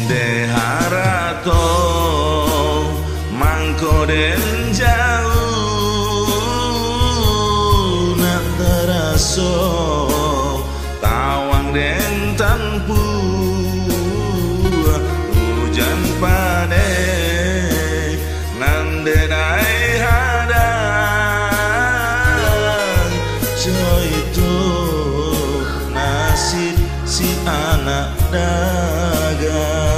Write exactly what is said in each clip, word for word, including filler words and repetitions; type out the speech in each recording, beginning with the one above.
Deharato mangko den jauh nak teraso tawang den tanpu hujan pade nandenai hadang jo itu nasib si anak dagang.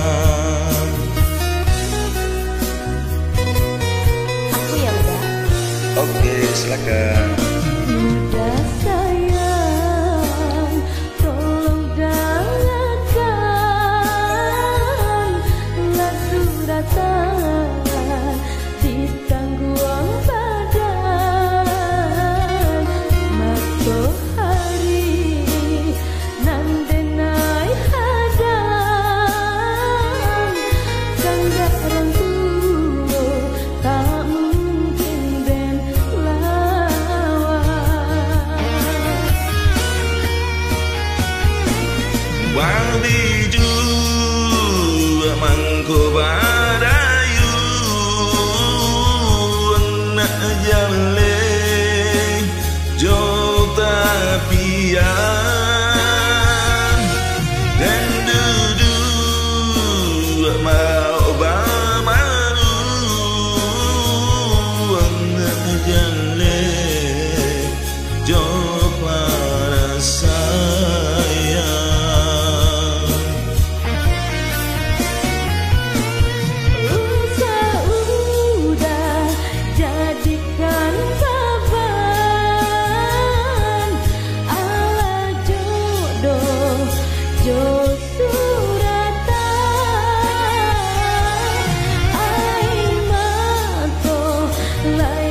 Aku ya udah. Oke, silakan. Udah sayang, tolong dalakan lah suratan di tangguang badan matahari nandenai hadang sandaran tulo tak mungkin ben lawan Wang bidu mangko badayu nak jale jo tapian dan dudu mau bamaru nak jale jo para sayang. Udah jadikan papan ala jodoh jo suratan ai mato lai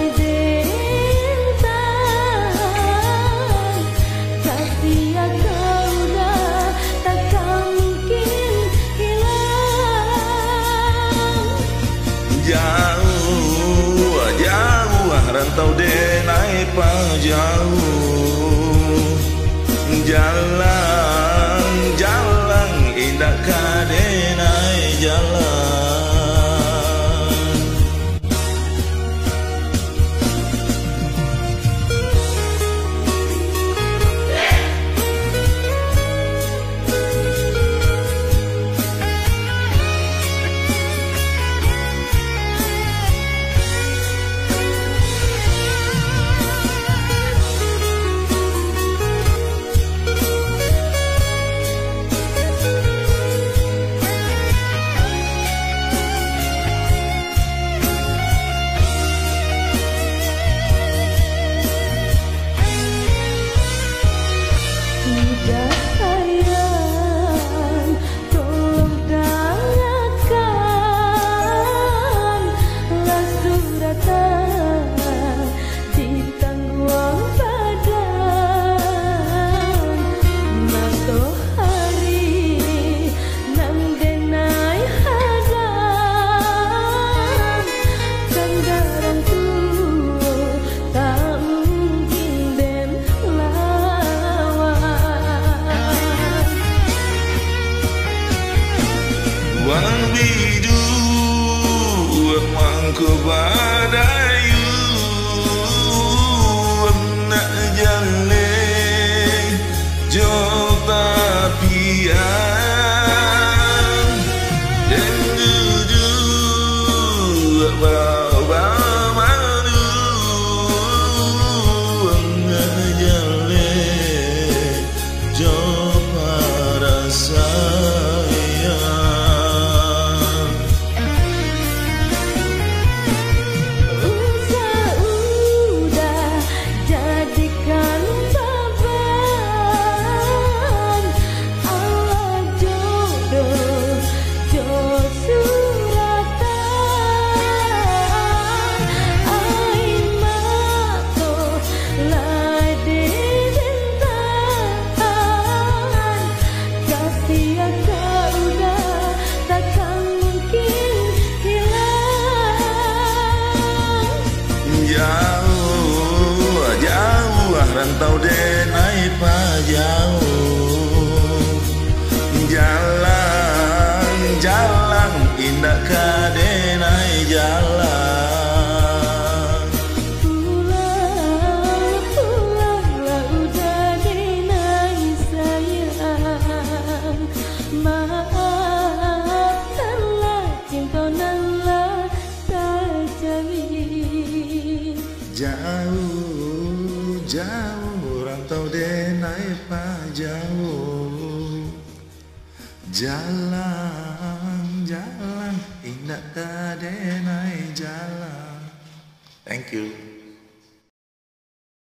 dentan kasih kau dah takkan mungkin hilang. Jauh, jauh rantau denai pa jauh. Jalan, jalan indah kadenai jalan. Udah sayang, tolong dalakan lah suratan di tangguang badan matahari nandenai hadang sandaran tulo tak mungkin ben lawan. Wang bidu mangko badayu nak jale jo tapian dan dudu bau bamaru nak jale jo para sayang. Udah jadikan papan ala jodoh jo suratan ai mato lai dentan kasih kau dah takkan mungkin hilang. Jauh, jauh rantau denai pa jauh. Jalan, indah kadenai jalan. Pulang, pulanglah udah denai sayang. Maafkanlah cinta nanlah terjalin. Jauh, jauh rantau denai pa jauh. Jalan, jalan indah kadenai jalan. Thank you.